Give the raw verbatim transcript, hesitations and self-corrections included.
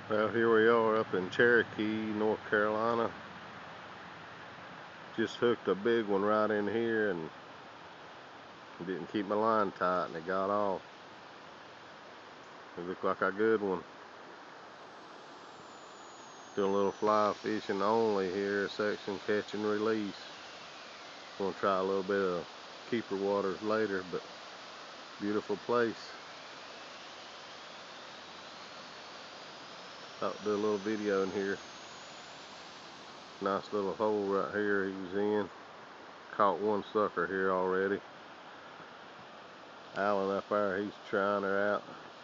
Well, here we are up in Cherokee, North Carolina. Just hooked a big one right in here and didn't keep my line tight and it got off. It looked like a good one. Doing a little fly fishing only here, section catch and release. Gonna try a little bit of keeper waters later, but beautiful place. Thought to do a little video in here. Nice little hole right here he was in. Caught one sucker here already. Alan up there, he's trying her out.